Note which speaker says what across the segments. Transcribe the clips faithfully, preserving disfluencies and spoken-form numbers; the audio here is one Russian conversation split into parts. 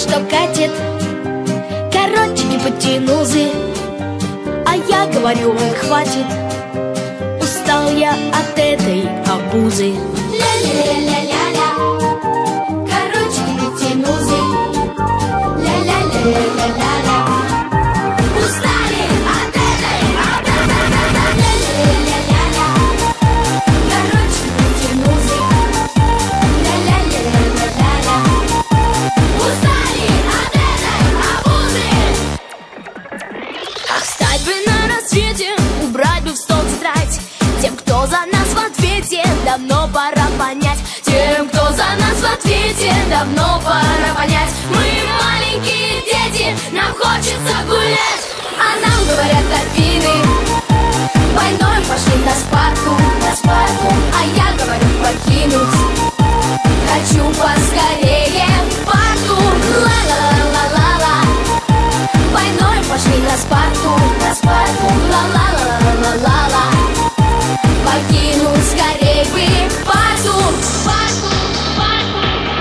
Speaker 1: что катит, коротенький потянузы. А я говорю, хватит, устал я от этой обузы. Ля-ля-ля-ля-ля, коротенький потянузы. Ля-ля-ля-ля-ля-ля, устали от этой, от этой, ля-ля-ля-ля-ля, коротенький потянузы. Ля-ля-ля-ля-ля-ля, устали от этой обузы. Ах, встать бы на рассвете, убрать бы в стол тетрадь. Тем, кто за нас в ответе, давно пора понять. Тем, кто за нас в ответе, давно пора понять. Мы маленькие дети, нам хочется гулять. А нам говорят Афины, войной пошли на Спарту, на Спарту. А я говорю покинуть, хочу поскорее парту. Ла-ла-ла-ла-ла, войной пошли на Спарту, на Спарту. Ла-ла-ла-ла-ла-ла, покинуть скорей бы парту, парту, парту,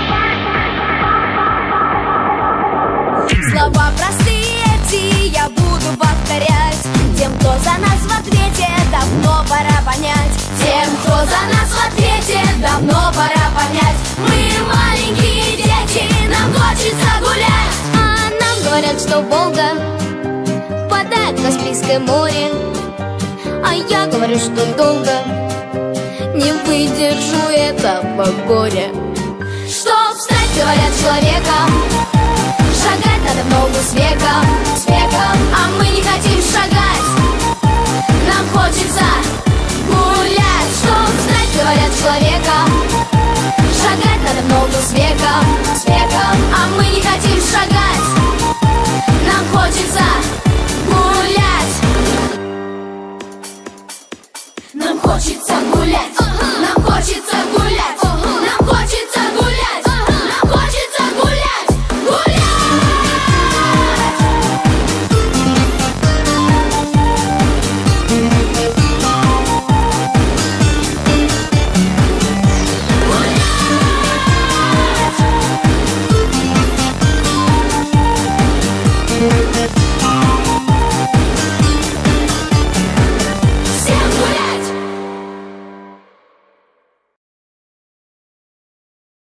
Speaker 1: парту. Слова простые эти я буду повторять. Тем, кто за нас в ответе, давно пора понять. Тем, кто за нас в ответе, давно пора понять. Мы маленькие дети, нам хочется гулять. А нам говорят, что Волга впадает в Каспийское море. А я говорю, что долго не выдержу этого горя. Чтоб стать, говорят, человеком, шагать надо в ногу с веком, с веком. А мы не хотим шагать, нам хочется гулять. Чтоб стать, говорят, человеком, шагать надо в ногу с веком, с веком. А мы не хотим шагать, нам хочется гулять. Нам хочется гулять, нам хочется гулять.